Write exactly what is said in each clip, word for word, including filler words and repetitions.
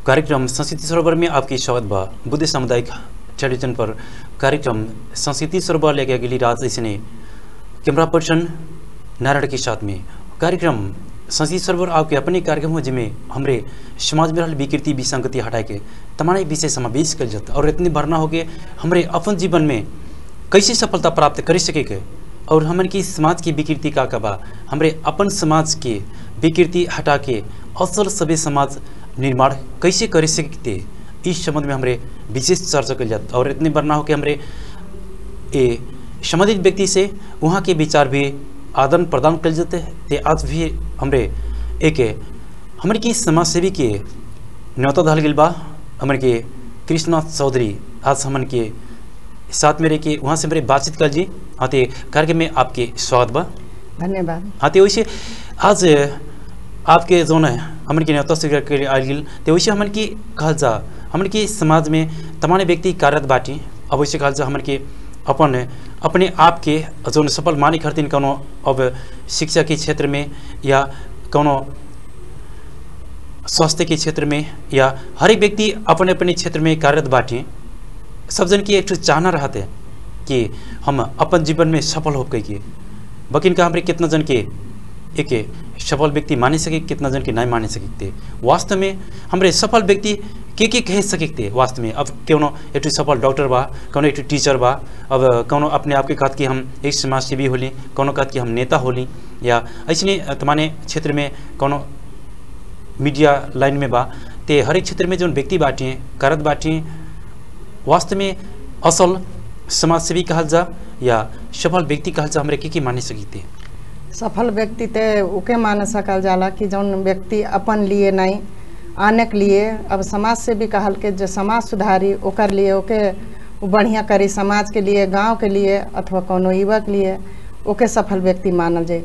कार्यक्रम संस्कृति सरोवर में आपकी स्वागत बा। बुद्ध सामुदायिक टेलीविजन पर कार्यक्रम संस्कृति सरोवर लेके अगली रात इसने कैमरा पर्सन नारायण के साथ में कार्यक्रम संस्कृति सरोवर आपके अपने कार्यक्रम हो जिसमें हमारे समाज में विकृति विसंगति हटाए के तमाम विषय समावेश कर जाता और इतने भरना हो गए हमारे अपन जीवन में कैसे सफलता प्राप्त कर सके के और हमारे की समाज की विकृति का कबा हमारे अपन समाज के विकृति हटा के असल सभ्य समाज निर्माण कैसे कर सकते इस संबंध में हमारे विशेष चर्चा कर जाता और इतने बढ़ना हो कि हमारे ए संबंधित व्यक्ति से वहाँ के विचार भी आदान प्रदान कर जाते हैं। ते आज भी हमारे एक हमारे की समाज सेवी के न्योता धल गल बा हमारे के कृष्णा चौधरी आज हमन के साथ मेरे के वहाँ से मेरे बातचीत कर जी आते कार्यक्रम में आपके स्वागत बा। धन्यवाद। आते वैसे आज आपके जो है हमन की न्योता स्वीकार कर आयल तो वैसे हमन की कहल जा हमन की समाज में तमाम व्यक्ति कार्यरत बाटी अब वैसे कहल जा हमन के अपन अपने आप के जो सफल मानी खरतीन कोनो अब शिक्षा के क्षेत्र में या कोनो स्वास्थ्य के क्षेत्र में या हर एक व्यक्ति अपने अपने क्षेत्र में कार्यरत बाटी सब जन की एक चाहना रहते कि हम अपन जीवन में सफल हो गई बकिन का हमारे कितना जन के एक सफल व्यक्ति माने सके कितना जन के नहीं माने सकते वास्तव में हमारे सफल व्यक्ति के के कह सकते वास्तव में अब क्यों एक सफल डॉक्टर बा कौन एक टीचर बा अब कौन अपने आप के कहत कि हम एक समाज सेवी होली कौन कहत कि हम नेता होली या ऐसे तमाने क्षेत्र में कौन मीडिया लाइन में बा ते हर एक क्षेत्र में जो व्यक्ति बाटी करत बाटी वास्तव में असल समाज सेवी कहल जा या सफल व्यक्ति कहल जा हमारे के के माने सकते सफल व्यक्ति ते उके मान सकल जाला कि जौन व्यक्ति अपन लिए नहीं आने के लिए अब समाज से भी कहल के जो समाज सुधारी ओकर लिए ओके बढ़िया करी समाज के लिए गांव के लिए अथवा कोनो युवा के लिए ओके सफल व्यक्ति मानल जाए।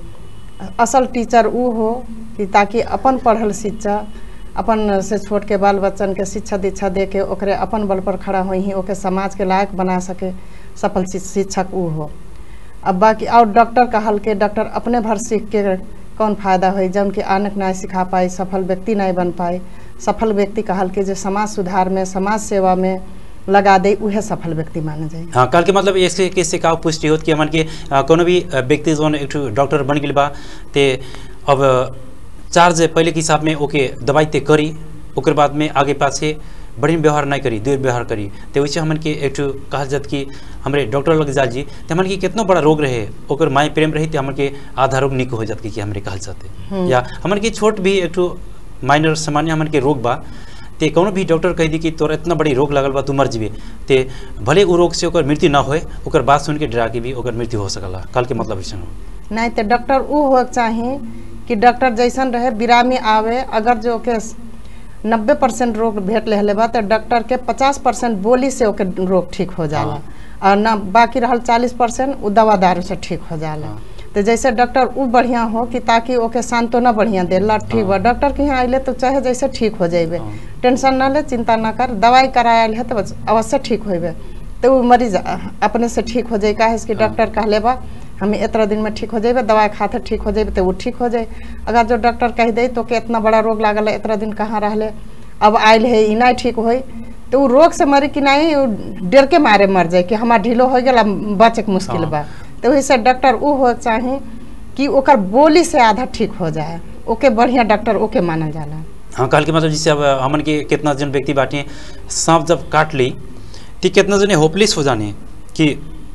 असल टीचर ऊ हो कि ताकि अपन पढ़ल शिक्षा अपन से छोट के बाल बच्चन के शिक्षा दीक्षा दे के ओकरे अपन बल पर खड़ा हो ही ओके समाज के लायक बना सके सफल शिक्षक ऊ हो। अब बाकी और डॉक्टर कहल के डॉक्टर अपने भर सीख के कौन फायदा हो जौन कि आनक नहीं सिखा पाए सफल व्यक्ति नहीं बन पाए। सफल व्यक्ति कहल के जो समाज सुधार में समाज सेवा में लगा दे उहे सफल व्यक्ति माने जाए। हाँ कल के मतलब ऐसे कैसे का पुष्टि होत कि मन के कोनो भी व्यक्ति जो एक डॉक्टर बन गई बा ते अब चार्ज पहले के हिसाब में ओके दवाई ते करी ओकर बाद में आगे पाछे बढ़िया व्यवहार नहीं करी दुर्व्यवहार करी तो वैसे हमन के एक कहल जात कि हमारे डॉक्टर लग जाल जी तो हमन के कितना बड़ा रोग रहे ओकर माय प्रेम रही तो हमन के आधा रोग निक हो जात कि हमारे कहल जाते या हमन के छोट भी एक माइनर सामान्य हमन के रोग बा ते कोनो भी डॉक्टर कह दी कि तोरा इतना बड़ी रोग लगल बा तू मर जीवे ते भले वो रोग से ओकर मृत्यु ना होए ओकर बात सुन के डरा के भी ओकर मृत्यु हो सकला कल के मतलब ऐसा हो नहीं तो डॉक्टर ऊ हो चाहिए कि डॉक्टर जैसन रहे बिरामी आवे अगर जो के नब्बे परसेंट रोग भेट ले बा तो डॉक्टर के पचास परसेंट बोली से ओके रोग ठीक हो जाला और ना बाकी रहल चालीस परसेंट वो दवा दारू से ठीक हो जाला। तो जैसे डॉक्टर वो बढ़िया हो कि ताकि ओके सांत्वना बढ़िया दे ला ठीक बा डॉक्टर के यहाँ आइले तो चाहे जैसे ठीक हो जाइबे टेंशन ना ले चिंता ना कर दवाई करायल है तो अवश्य ठीक होइबे तो वो मरीज अपने से ठीक हो जाए काहे कि डॉक्टर कहले बा हम इतना दिन में ठीक हो जाए दवाई खाते ठीक हो जाए तो वो ठीक हो जाए। अगर जो डॉक्टर कह दे तो कि इतना बड़ा रोग लागल है इतना दिन कहाँ रहले अब आयल है ई नहीं ठीक हो तो वो रोग से मरी कि नहीं डर के मारे मर जाए कि हमारा ढीलो हो गया बचे के मुश्किल बा। तो वही से डॉक्टर वो हो चाहे कि ओकर बोली से आधा ठीक हो जाए ओके बढ़िया डॉक्टर ओके मानल जाला। हाँ कल के मतलब जैसे अब हमन के कितना जन व्यक्ति बाटे सांप जब काट ली तो कितना जने होपलेस हो जाने कि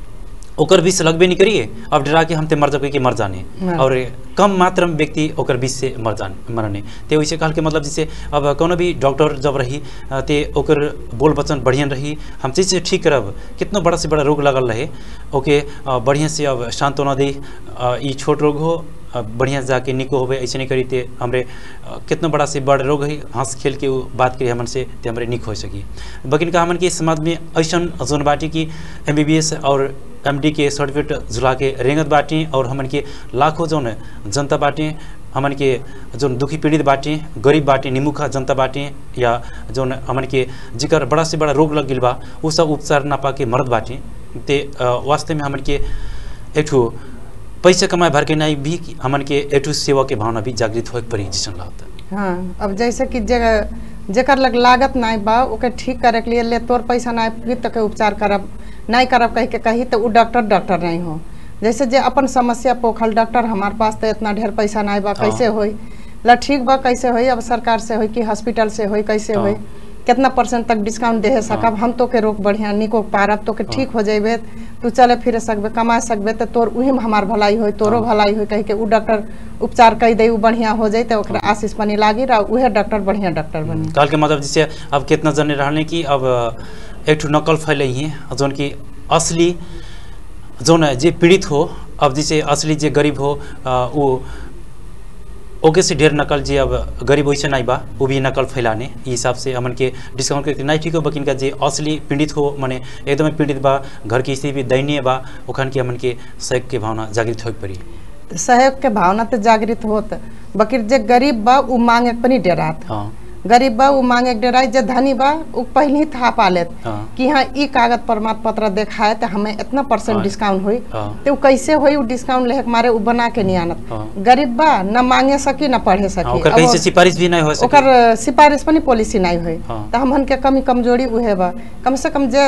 ओकर विष लगबे नहीं करिए अब डरा के हम ते मर जाए कि मर जाने और कम मात्रा में व्यक्ति ओकर विष से मर जाने मरने तो वैसे कहल के मतलब जैसे अब कोनो भी डॉक्टर जब रही ते ओकर बोल वचन बढ़िया रही हम चीज से ठीक करब कितना बड़ा से बड़ा रोग लगल रहे ओके बढ़िया से अब सांत्वना दी ई छोट रोग हो बढ़िया जाके निको होवे ऐसे नहीं करी ते हमरे कितना बड़ा से बड़ा रोग है हंस खेल के वो बात करी हमन से ते हमरे निक हो सकी। बकिन का हमन के समाज में ऐसा जोन बाटी की एम बी बी एस और एम डी के सर्टिफिकेट झुला के रेंगत बाटी और हमन के लाखों जोन जनता बाटी हमन के जोन दुखी पीड़ित बाटी गरीब बाटी निमुखा जनता बाटी या जोन हमन के जिकर बड़ा से बड़ा रोग लग गई बा वो सब उपचार ना पा के मरद बाटी ते वास्तव में हमन के एक पैसा कमाए भर के नहीं भी हमन के एटू सेवा के भावना भी जागृत हो पड़ी जिसन लगता। हाँ अब जैसे कि जगह जेकर लग लागत नहीं बा ओके ठीक करे के लिए ले तोर पैसा नहीं तो के उपचार करब नहीं करब कह के कही तो वो डॉक्टर डॉक्टर नहीं हो। जैसे जे अपन समस्या पोखल डॉक्टर हमारे पास तो इतना ढेर पैसा नहीं बा कैसे होई ला ठीक बा कैसे होई अब सरकार से होई कि हॉस्पिटल से होई कैसे होई कितना परसेंट तक डिस्काउंट दे सकब हम तो के रोक बढ़िया निको पारब तो के ठीक हो जेबे तू चले फिरे सकबे कमा सकबे तो तोर उही में हमार भलाई होई तोरो भलाई होई कह के उ डॉक्टर उपचार कई दे उ बढ़िया हो जाए तो ओकरा आशीष पानी लागी रहा उहे डॉक्टर बढ़िया डॉक्टर बनी। काल के मतलब जैसे अब कितना जने रहने की अब एक ठो नकल फैले ही है जोन की असली जोन जे पीड़ित हो अब जैसे असली जे गरीब हो वो ओके से ढेर नकल जे अब गरीब वैसे नहीं बा वो भी नकल फैलाने हिसाब से हमन के डिस्काउंट करके नहीं ठीक हो बकिन का जे असली पीड़ित हो माने एकदम पीड़ित बा घर की स्थिति भी दयनीय बा ओखन के हमन के सहयोग के भावना जागृत हो पड़ी। सहयोग के भावना तो जागृत होत बकिर जे गरीब बा उ मांगे पनि डेरात हाँ गरीब बा उ मांगे डेराई जे धनी बा उ पहले ही था पा लेत हाँ। कि हाँ ई कागज प्रमाण पत्र दिखाए तो हमें इतना परसेंट हाँ। डिस्काउंट हुई हाँ। तो कैसे हुई उ डिस्काउंट लेके मारे उ बना के नहीं आनत हाँ। गरीब बा न मांगे सकी न पढ़े सकी ओकर कहीं से सिफारिश भी नहीं हो सके ओकर सिफारिश पनि पॉलिसी नहीं हुई हाँ। तो हमन के कमी कमजोरी उहे बा कम से कम जे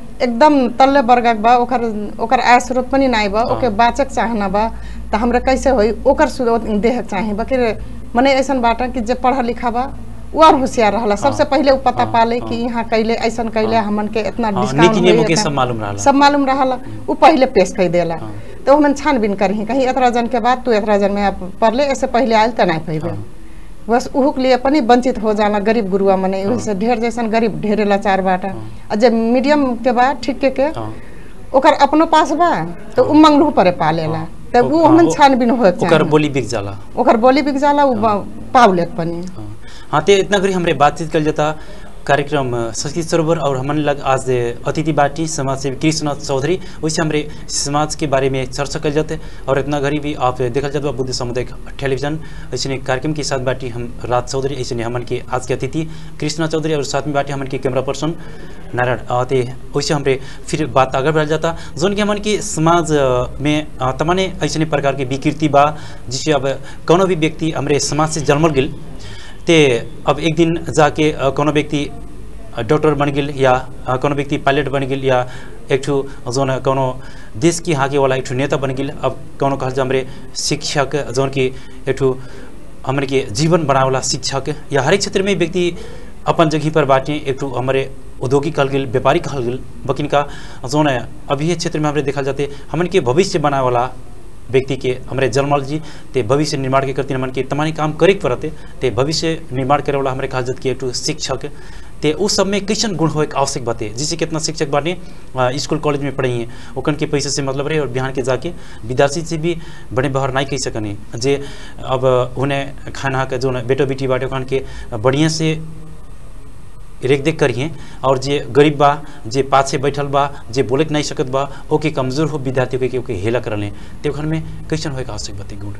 एकदम तल्ले वर्गक बा ओकर ओकर आय स्रोत पनि नहीं बा ओके बाचक चाहना बा तो हमरा कैसे होई ओकर स्रोत देह चाहे बकिर मने ऐसन बाटा कि जे पढ़ा लिखा बा वो और होशियार रहला सबसे पहले वो पता पाले कि यहाँ कैले ऐसन कैले हमन के इतना डिस्काउंट सब मालूम रहला सब मालूम रहला वो पहले पेश कर देला तो हमन छानबीन करही कहीं इतना जन के बाद तू इतना जन में पढ़ले ऐसे पहले आयल त नहीं पइबे बस उहु के लिए अपनी वंचित हो जाला गरीब गुरुआ मने वैसे ढेर जैसन गरीब ढेरे लाचार बाटा आ जब मीडियम के बाद ठीक के के ओकर अपनो पास बा तो उ मंगलू परे पालेला तो वो हमन छानबीन हो ओकर बोली बिक जाला ओकर बोली बिक जाला उ पावलेत पनि। हाँ तो इतना करी हमारे बातचीत कर जाता कार्यक्रम संस्कृति सरोवर और हमन लग आज अतिथि बाटी समाज सेवी कृष्ण चौधरी वैसे हमारे समाज के बारे में चर्चा कर जाते और इतना घड़ी भी आप देखा जाता बुद्ध सामुदायिक टेलीविजन ऐसे कार्यक्रम के साथ बाटी हम राज चौधरी ऐसे हमन के आज के अतिथि कृष्ण चौधरी और साथ में बाटी हमन के कैमरा पर्सन नारायण आते वैसे हमारे फिर बात आगे बढ़ जाता जोन के हमन के समाज में तमाने ऐसे प्रकार की विकृति बा जिससे अब कोनो भी व्यक्ति हमारे समाज से जन्मल गिल ते अब एक दिन जाके कोनो व्यक्ति डॉक्टर बन गया या कोनो व्यक्ति पायलट बन गया या एक ठो जोन कोनो देश की हाँके वाला एक ठो नेता बन गया अब कोनो कहल हमारे शिक्षक जोन की एक ठो हमारे के जीवन बनाने वाला शिक्षक या हर एक क्षेत्र में व्यक्ति अपन जगह पर बाटे एक ठो हमारे औद्योगिक कहल गया व्यापारी कहल गया बकिन का जोन है अभी क्षेत्र में हमारे देखा जाते हमन के भविष्य बनाने वाला व्यक्ति के हमारे जन्मल जी ते भविष्य निर्माण के करते मन के तमानी काम करे पड़ते ते भविष्य निर्माण करे वाला हमारे खास के एक शिक्षक ते उस सब में कैसन गुण हो एक आवश्यक बातें जिससे कितना शिक्षक बाटे स्कूल कॉलेज में पढ़ी हैं ओकन के पैसे से मतलब रहे और बिहान के जाके विद्यार्थी से भी बड़े बाहर नहीं कह सकने जे अब उन्हें खाना के जो बेटो बेटी बाटे ओकन के बढ़िया से रेख देख करिए और जे गरीब बा जे पाछे बैठल बा जे बोले नहीं सकत बा ओके कमजोर हो विद्यार्थी के ओके हेला कर ले ते घर में कैसन हो आवश्यक बातें गुण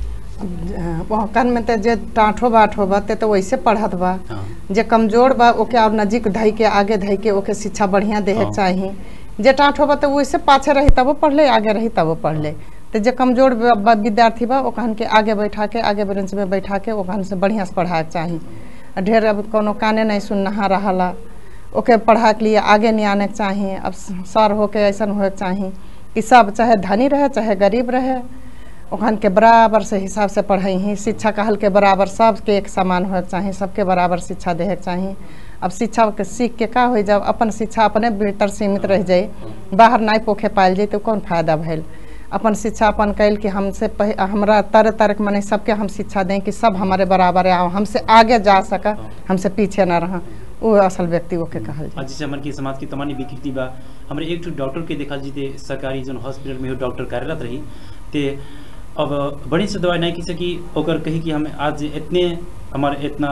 ओकन में तो जे टाँठो बाठो बा ते तो वैसे पढ़त बा जे कमजोर बा ओके और नजीक धई के आगे धई के ओके शिक्षा बढ़िया देहे चाहिए जे टाँठो बा तो वैसे पाछे रही तब पढ़ ले आगे रही तब पढ़ ले तो जे कमजोर विद्यार्थी बा ओकन के आगे बैठा के आगे बेंच में बैठा के ओकन से बढ़िया से पढ़ाए चाहिए ढेर अब कोनो काने नहीं सुनना रहा ओके पढ़ा के लिए आगे नहीं आने के चाहिए अब सर होके ऐसा हो चाहिए कि सब चाहे धनी रहे चाहे गरीब रहे ओखन के बराबर से हिसाब से पढ़ाई ही शिक्षा कहल के बराबर सबके एक समान हो चाहिए सबके बराबर शिक्षा दे चाहिए। अब शिक्षा के सीख के का हो जब अपन शिक्षा अपने भीतर सीमित रह जाए बाहर नहीं पोखे पायल जाए तो कौन फायदा भैल अपन शिक्षा अपन कैल कि हमसे हमरा तरह तरह मने सबके हम शिक्षा दें कि सब हमारे बराबर आओ हमसे आगे जा सका हमसे पीछे ना रहा वो असल व्यक्ति वो के कहल जाए। जैसे हमारे समाज की तमानी विकृति बा हमारे एक डॉक्टर के देखा जीते सरकारी जो हॉस्पिटल में डॉक्टर कार्यरत रही ते अब बड़ी से दवाई नहीं की सकी ओकर कही कि हम आज इतने हमारे इतना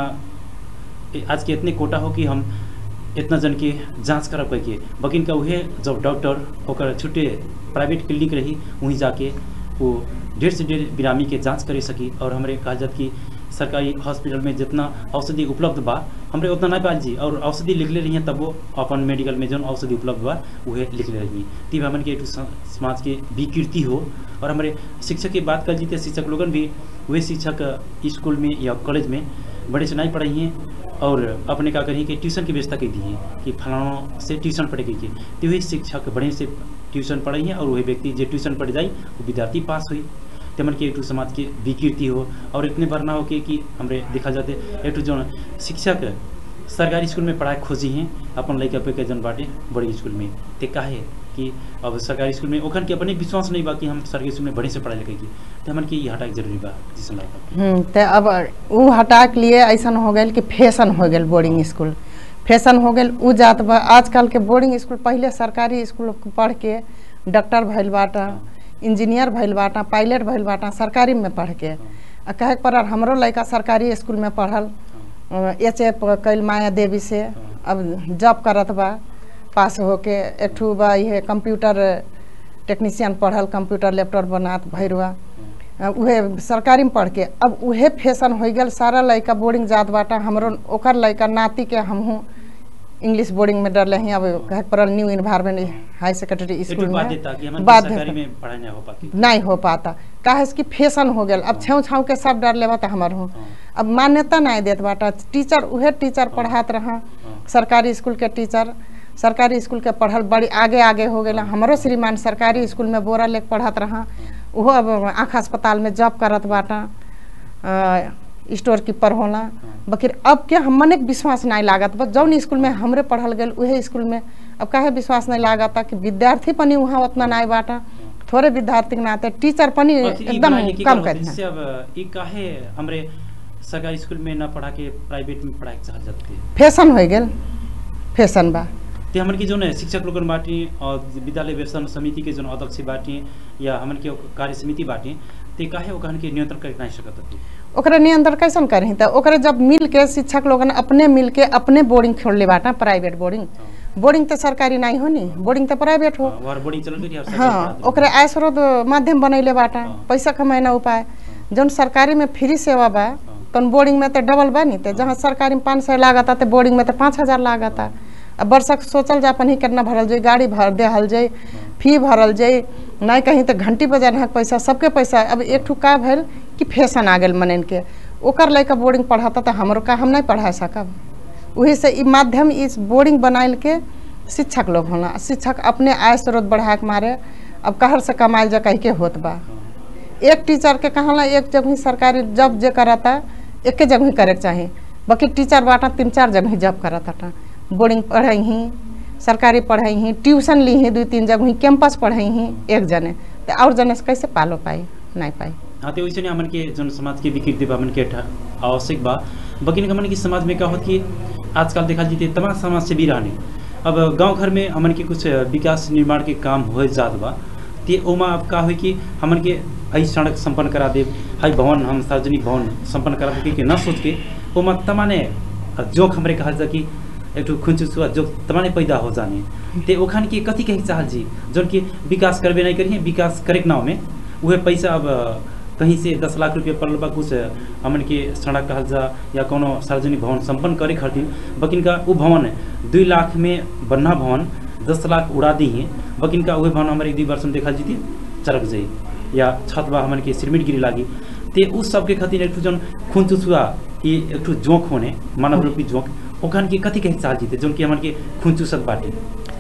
आज के इतने कोटा हो कि हम इतना जन के जांच करब कह के बकिन का उहे जब डॉक्टर ओकर छुट्टे प्राइवेट क्लिनिक रही वहीं जाके वो ढेर से ढेर बिरामी के जांच करे सकी और हमारे कहा जात कि सरकारी हॉस्पिटल में जितना औषधि उपलब्ध बा हमरे उतना नहीं पाल जी और औषधि लिखले रही हैं तब वो अपन मेडिकल में जो औषधि उपलब्ध बा वह लिखले रही तब हमन के एक समाज के विकृति हो। और हमारे शिक्षक की बात कर जीते शिक्षक लोगन भी वे शिक्षक स्कूल में या कॉलेज में बड़े से नहीं पढ़ाई हैं और अपने का करिए कि ट्यूशन की व्यवस्था की दी है कि फलानों से ट्यूशन पढ़ेगी कि तो वही शिक्षक बड़े से ट्यूशन पढ़ाई है और वही व्यक्ति जो ट्यूशन पढ़ जाए वो विद्यार्थी पास हुई तेमन के एक समाज की विकृति हो और इतने बार ना हो कि, कि हमारे देखा जाते एक जो शिक्षक सरकारी स्कूल में पढ़ाई खोजी हैं अपन लड़का पे के जन बाटे बड़ी स्कूल में ते काहे कि अब सरकारी स्कूल में ओखन के अपने विश्वास नहीं बा कि हम सरकारी स्कूल में बड़े से पढ़ाई लिखाई की तो हमन के ये हटाए जरूरी बा जिसन लगता हम्म ते अब वो हटा के लिए ऐसा हो गया कि फैशन हो गया बोर्डिंग स्कूल फैशन हो गया उ जात बा आजकल के बोर्डिंग स्कूल पहले सरकारी स्कूल पढ़ के डॉक्टर भइल बाटा इंजीनियर भइल बाटा पायलट भइल बाटा सरकारी में पढ़ के आ कहे पर हमरो लड़का सरकारी स्कूल में पढ़ल एच ए कैल माया देवी से अब जॉब करत बा पास होके एक ठू बा ये कंप्यूटर टेक्नीशियन पढ़ल कंप्यूटर लैपटॉप बनात भैरवा उहे सरकारी में पढ़ के अब उहे फैशन हो गया सारा लड़का बोर्डिंग जात बाटा हमरो ओकर लड़का नाती के हमहूँ इंग्लिश बोर्डिंग में डरले हैं अब कहे पड़ल new environment high secondary school में बात नहीं हो पाता काहे कि फैशन हो गया अब छाँव छाँव के सब डर लेवा हमार हूँ अब मान्यता नहीं देत बाटा टीचर उहे टीचर पढ़ात रहा सरकारी स्कूल के टीचर सरकारी स्कूल के पढ़ल बड़ी आगे आगे हो गया हमारो श्रीमान सरकारी स्कूल में बोरा लेके पढ़ात रहा वो अब आँख अस्पताल में जॉब करत बाटा स्टोर कीपर होना बकिर अब क्या हमने विश्वास नहीं लागत बस जौन स्कूल में हमरे पढ़ल गए उहे स्कूल में अब काहे विश्वास नहीं लागता कि विद्यार्थी पनी वहाँ उतना नहीं बाटा थोड़े विद्यार्थी के नाते टीचर पनी एकदम कम कर काहे हमरे सरकारी स्कूल में ना पढ़ा के प्राइवेट में पढ़ाई चाह जाते फैशन हो गया फैशन बा ते हमन की जो है शिक्षक लोगन बाटी और विद्यालय व्यवस्था समिति के जो अध्यक्ष बाटी या हमन के कार्य समिति बाटी ते काहे ओकन के नियंत्रण कर नहीं सकत थी ओकरा नियंत्रण कैसन करी त ओकरा जब मिल के शिक्षक लोगन अपने मिल के अपने बोर्डिंग खोल ले बाटा प्राइवेट बोर्डिंग बोर्डिंग तो सरकारी नहीं हो नी बोर्डिंग तो प्राइवेट हो बोर्डिंग चल रही है हाँ ओकरा आय स्रोत माध्यम बनैले बाटा पैसा कमाना उपाय जौन सरकारी में फ्री सेवा बा तन बोर्डिंग में तो डबल बा नी तो जहाँ सरकारी में पाँच सौ लागता तो बोर्डिंग में तो पाँच हजार लागता अब वर्षक सोचल जा अपन ही कितना भरल जाए गाड़ी भर दे हल जाए फी भरल जाए नहीं कहीं तो घंटी बजार है पैसा सबके पैसा अब एक ठू का भल कि फैशन आ गल मनन के ओकर लड़का बोर्डिंग पढ़ाता तो हमरो का हम नहीं पढ़ा सकब वही से ई माध्यम इस बोर्डिंग बनाइल के शिक्षक लोग होला शिक्षक अपने आय स्रोत बढ़ा के मारे अब कहर से कमाइल जा कह के होत बा एक टीचर के कहला एक जगह सरकारी जॉब जे कराता एक जगह करे चाहिए बाकी टीचर बाटा तीन चार जगह जॉब कराता बोर्डिंग पढ़ाई ही सरकारी पढ़ाई ही ट्यूशन ली ही दो तीन जगह कैंपस पढ़ाई ही एक जने तो और जने से कैसे पालो पाई नहीं पाई हाँ तो वैसे हमन के जन समाज के विकृति बा हमन के आवश्यक बा बकिन हमन की समाज में क्या होत कि आजकल देखा जीते तमाम समाज से भी रहने अब गांव घर में हमन के कुछ विकास निर्माण के काम हो जात बा ते ओमा अब का हो कि हमन के हई सड़क संपन्न करा दे हई भवन हम सार्वजनिक भवन संपन्न करा दे कि न सोच के ओमा तमाने जोक हमरे कहा जा कि एक खुनचुसुआ जो तमाने पैदा हो जाने ते ओखान के कथी कही चाहल जी जोन कि विकास करबे नहीं करिए विकास करे नाव में वह पैसा अब कहीं से दस लाख रुपये पड़ल बा कुछ हमन के सड़क कहल जा या कोनो सार्वजनिक भवन संपन्न करे खातिर बकिन का वो भवन दुई लाख में बन्ना भवन दस लाख उड़ा दी है बकिन का वह भवन हमारे एक दो वर्ष में देखा जीती चरक जाई या छत बा हमन के सिरमिट गिरी लागी ते उस सब के खातिर एक जन खून चुसुआ ये एक जोंक होने मानव रूपी जोंक ओखान के कथी कहे चाह जीते जोन कि हमन के खून चुसत बाटे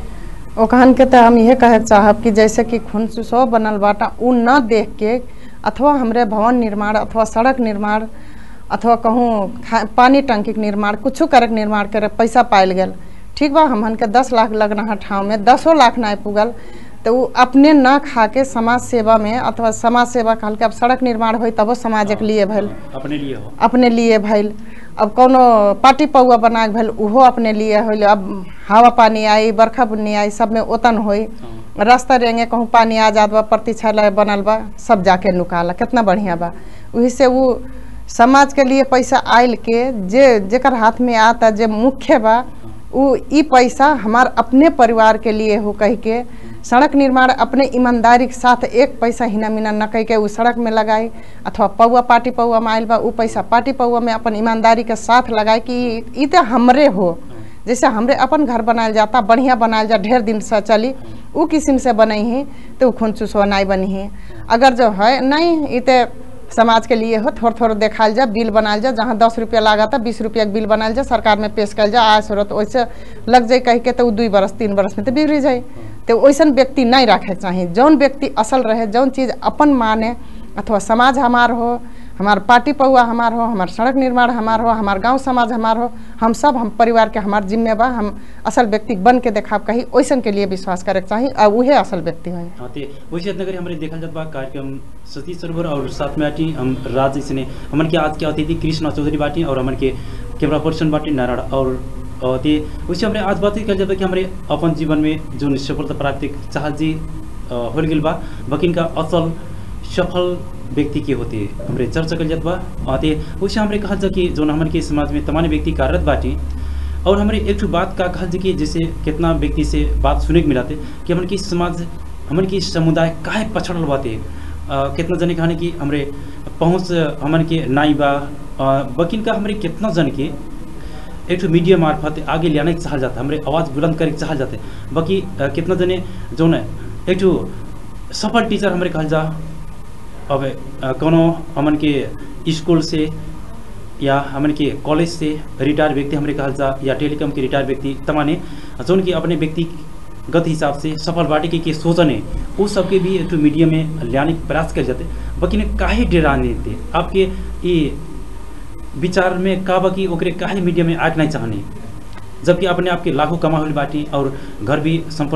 ओखान के तो हम यह कहे चाहब कि जैसे कि खून चुसो बनल बाटा उ न देख के अथवा हमरे भवन निर्माण अथवा सड़क निर्माण अथवा कहूँ पानी टंकी के निर्माण कुछ करे निर्माण करे पैसा पायल गल ठीक बा हमन के दस लाख लगना ठाव में दसों लाख नहीं पुगल तो वो अपने न खा के समाज सेवा में अथवा समाज सेवा कहल के अब सड़क निर्माण हो तबो समाज के लिए भल अपने लिए हो अपने लिए भल अब कोनो पार्टी पौआ बना भल उहो अपने लिए हो अब हवा पानी आई बरखा बुन्नी आई सब में ओतन होई रास्ता रेंगे कहूँ पानी आ जात बा प्रतीक्षालय बनल बा सब जाके नुकाला कितना बढ़िया बा वही से वो समाज के लिए पैसा आयल के जे जेकर हाथ में आता जे मुख्य बा वो ई पैसा हमार अपने परिवार के लिए हो कह के सड़क निर्माण अपने ईमानदारी के साथ एक पैसा हिना मिना न कह के वो सड़क में लगाए अथवा पौआ पार्टी पौआ में आयल बा वो पैसा पार्टी पौआ में अपन ईमानदारी के साथ लगाए कि ई तो हमरे हो जैसे हमरे अपन घर बनायल जाता बढ़िया बनायल जा ढेर दिन से चली वो किस्म से बनी है तो खून चुसवा नहीं बनी है अगर जो है नहीं इते समाज के लिए हो थोड़ा थोड़ा देखाल जा, बिल बनाल जा, जहाँ दस रुपया लागत बीस रुपया के बिल बनाल जा, सरकार में पेश कल जा, आज सूरत वैसे लग जाए कह के तो दुई बरस तीन बरस में तो बिगड़ जाए। तो वैसन व्यक्ति नहीं रखे चाहिए। जौन व्यक्ति असल रहे, जौन चीज़ अपन माने, अथवा समाज हमार हो, हमार पार्टी पौआ हमार हो, हमार सड़क निर्माण हमार हो, हमार गांव समाज हमार हो, हम सब हम परिवार के हमार जिम्मेवार, हम असल व्यक्ति बन के देखा कहीं वैसन के लिए विश्वास करे चाहिए और वही असल व्यक्ति है। हाँ, तो वैसे इतना करी हमारे देखा जाता कार्यक्रम सती सरोवर और साथ में आटी हम राज इसने हमन के आज के अतिथि कृष्णा चौधरी बाटी और हमन के कैमरा पर्सन बाटी नारायण और ते वैसे हमारे आज बात कर जाता कि हमारे अपन जीवन में जो सफलता प्राप्ति चाह जी हो गई बा बकिन का असल सफल व्यक्ति के होते हमारे चर्चा कर जात बा। ते वैसे हमारे कहा जा कि जो हमारे के समाज में तमाम व्यक्ति कार्यरत बाटी और हमारे एक बात का कहा जा कि जैसे कितना व्यक्ति से बात सुने के मिलाते कि हमारे की समाज हमारे की समुदाय काहे पछड़ल बाते, कितना जने कहने की हमारे पहुँच हमारे के नाई बा बकिन का हमारे कितना जन के एक मीडिया मार्फत आगे लाने चाह जाता हमारे आवाज़ बुलंद करे चाह जाते बाकी कितना जने जो न एक सफल टीचर हमारे कहल जा अब कोनो हमन के स्कूल से या हमन के कॉलेज से रिटायर व्यक्ति हमारे कहल जा या टेलीकॉम के रिटायर व्यक्ति तमाने जोन की अपने व्यक्तिगत हिसाब से सफल बाटी के, के सोचने वो सबके भी एक मीडिया में लाने के प्रयास कर जाते बाकी ने काहे डराने थे आपके ये विचार में का बाकी ओकरे काहे मीडिया में आज नहीं चाहने जबकि अपने आपके लाखों कमा हुई बाटी और घर भी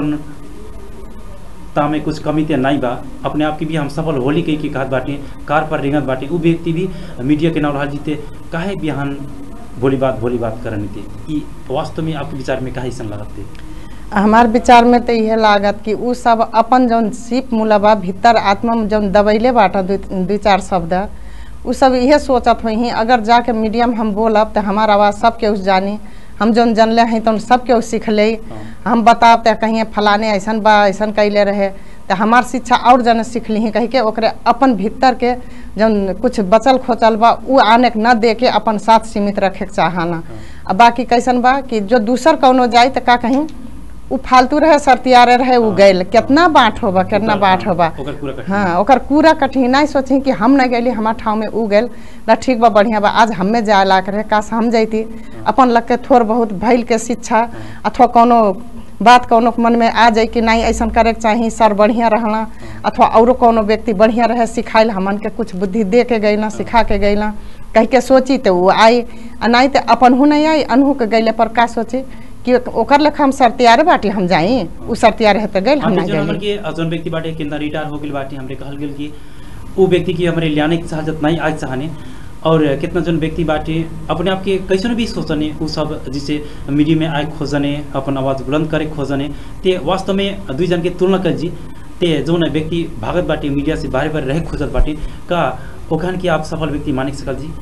संपन्नता में कुछ कमी ते नहीं बा, अपने आप की भी हम सफल होली कही की कहत बाटी कार पर रिंगत बाटी वो व्यक्ति भी मीडिया के नाम जीते काहे बिहान बोली बात बोली बात करने थे वास्तव में आपके विचार में काहे सन लगत थे? हमार विचार में तो यह लागत कि उ सब अपन जौन सीप मूलबा भीतर आत्मा में जौन दबैले बाटा दो चार शब्द उ सब यह सोचत हुई अगर जाके मीडियम हम बोलब तो हमार आवाज़ सबके उस जानी, हम जौन जानले हैं तो सबके उस सीख ले, हम बताब तो कहीं फलाने ऐसा बा ऐसा कैले रहे तो हमार शिक्षा और जन सीख ली कही के ओकरे अपन भीतर के जौन कुछ बचल खोचल बा उ आने के न दे के अपन साथ सीमित रखे के चाहना। अब बाकी कैसन बा कि जो दूसर कौनो जाए तो का कहीं उ फालतू रहे सरतियारे रहे उ गैल कितना बाँट होबा कितना बाँट होबा। हाँ ओकर पूरा कठिनाई सोची कि हम न गैली हमार ठाव में उ गैल ना ठीक बा बढ़िया बा आज हमें जाए ला रहे काश हम जैती अपन लग के थोड़ बहुत भैल के शिक्षा अथवा कोनो बात कोनो मन में आ जाए कि नहीं ऐसा करे के चाहिए सर बढ़िया रहना अथवा और कोनो व्यक्ति बढ़िया रहे सिखाइल हमन के कुछ बुद्धि दे के गैला सिखा के गैला कह के सोची तो वो आई नहीं तो अपन हूँ नहीं आई अनहू के गैले पर का सोची कि ओकर लेखा हम सरतियारे बाटी हम जाई उ सरतियारे है तो गइल हम नहीं गइल के जोन व्यक्ति बाटे किंदा रिटायर हो गेल बाटी हमरे कहल गेल कि उ व्यक्ति की हमरे लाने की चाहत नहीं आज चाहने और कितना जन व्यक्ति बाटे अपने आप के कैसे भी सोचने उ सब जिसे मीडिया में आए खोजने अपन आवाज़ बुलंद करे खोजने ते वास्तव में दुई जन के तुलना कर जी ते जो न व्यक्ति भागत बाटे मीडिया से बाहर बाहर रहे खोजत बाटे का ओखान की आप सफल व्यक्ति मानिक सकल जी?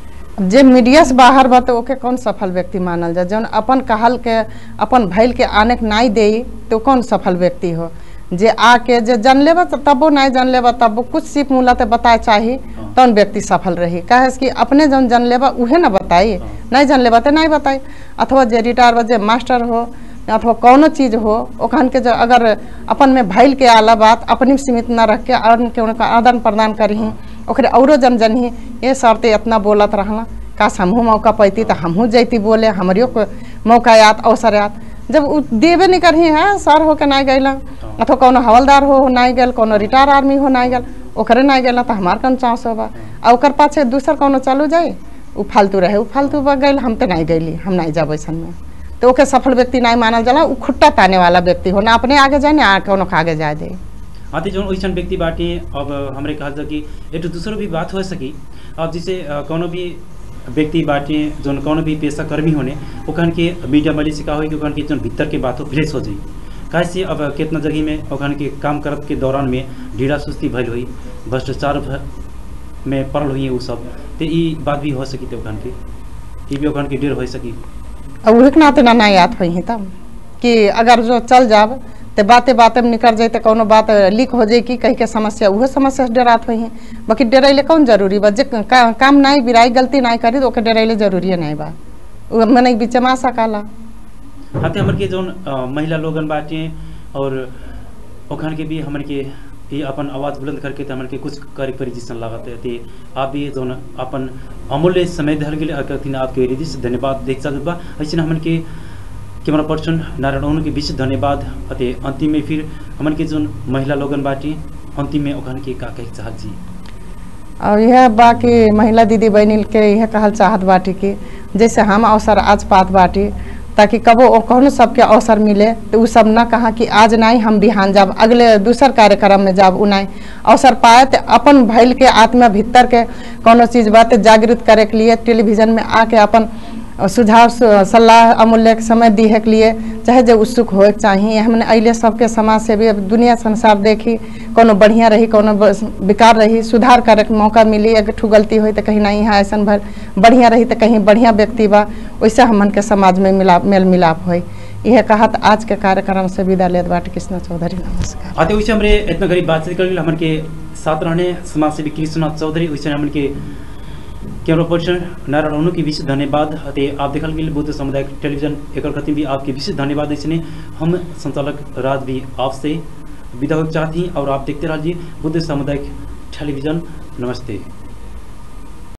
जे मीडिया से बाहर बा तो ओके कौन सफल व्यक्ति मानल जा जौन अपन कहल के अपन भैल के आने के नहीं दे तो कौन सफल व्यक्ति हो। जे आके जे जान लेबा तबो नहीं जान लेबा तब कुछ सीख मूला तो बताए चाहिए तौन व्यक्ति सफल रही कहे कि अपने जौन जान लेबा उहे ना बताई नहीं जान लेबा तो नहीं बताई। अथवा जे रिटायर बा जे मास्टर हो अथवा कौनो चीज़ हो ओखान के जो अगर अपन में भैल के आला बात अपनी सीमित न रख के और के उनका आदान प्रदान करी ओकरे औरो जन जन ही ये सर ते इतना बोलत रहना काश हमहू मौका पैती तो हमहू जैती बोले हमारियो को मौका याद अवसर याद जब उ देवे नहीं करही है सर हो के नहीं गैला अथवा कोनो हवलदार हो नहीं गल कोनो रिटायर आर्मी हो नहीं गल ओकरे नहीं गैला तो हमार कौन चांस होबा आ ओकर पाछे दूसर कोनो चालू जाए उ फालतू रहे उ फालतू बा गैल हम तो नहीं गैली हम नहीं जाब ऐसा में तो ओके सफल व्यक्ति नहीं मानल जाला उ खुट्टा ताने वाला व्यक्ति हो ना अपने आगे जाए ना कोनो आगे जाए दे। हाँ तो जो वैसा व्यक्ति बाटे अब हमारे कहा था कि एक दूसरों भी बात हो सकी अब जैसे कोनो भी व्यक्ति बाटे जो कोनो भी पेशा कर्मी होने ओखान के मीडिया वाली सिखा हुई कि ओखान के जो भीतर के बात हो फ्रेश हो जाए कैसे अब कितना जगह में ओखान के काम करत के दौरान में ढीला सुस्ती भइल हुई भ्रष्टाचार में पड़ल हुई वो सब तो ये बात भी हो सकी थे ओखान के ये भी ओखान के डेर हो सकी अब उहे के नाते ना ना याद हुई तब कि अगर जो चल जाब तो बातें बातें में निकल जाए तो कोनो बात लीक हो जाए कि कहीं के समस्या वह समस्या से डरात हुई है बाकी डरैले कौन जरूरी बा जे का, काम नहीं बिराई गलती नहीं करी तो ओके डरैले जरूरी नहीं बा मैंने बीच में आ सकाला। हाँ तो हमारे के जो महिला लोगन बाटे और ओखान के भी हमारे के ये अपन आवाज़ बुलंद करके तो हमन के कुछ कार्य करी जिसन लागत है ते आप भी जो अपन अमूल्य समय दहल के लिए अकथिन आपके हृदय से धन्यवाद देख सकते बा। ऐसे हमन के कैमरा पर्सन नारायण के विशेष धन्यवाद अते अंतिम में फिर हमन के जो महिला लोगन बाटी अंतिम में ओखन के का कहे चाहत जी। और यह बाकी महिला दीदी बहनी के यह कहल चाहत बाटी कि जैसे हम अवसर आज पात बाटी ताकि कबो कौन सबके अवसर मिले तो उ सब ना कहा कि आज नहीं हम बिहान जाब अगले दूसर कार्यक्रम में जाब उ नहीं अवसर पाए तो अपन भैल के आत्मा भीतर के कोनो चीज़ बात जागृत करे के लिए टेलीविजन में आके अपन सुझाव सलाह अमूल्य समय दी है के लिए चाहे जो उत्सुक हो चाहिए। हमने अले सबके समाज से भी दुनिया संसार देखी कोनो बढ़िया रही कोनो बेकार रही सुधार करे के मौका मिली। अगर ठू गलती हुई तो कहीं नहीं है ऐसा भर बढ़िया रही तो कहीं बढ़िया व्यक्ति बा वैसे हमन के समाज में मिलाप मेल मिलाप हो। यह कहत आज के कार्यक्रम से विदा लेत बाटे कृष्णा चौधरी नमस्कार। आते वैसे हमरे इतना गरीब बातचीत कर हमन के साथ रहने समाज सेवी कृष्णा चौधरी वैसे हमन के कैमरा पर्सन नारायण की विशेष धन्यवाद अते आप देखल गेल बुद्ध समुदाय टेलीविजन एकर खातिर भी आपके विशेष धन्यवाद इसने हम संचालक राज भी आपसे विदा चाहती और आप देखते रहिए बुद्ध समुदाय टेलीविजन। नमस्ते।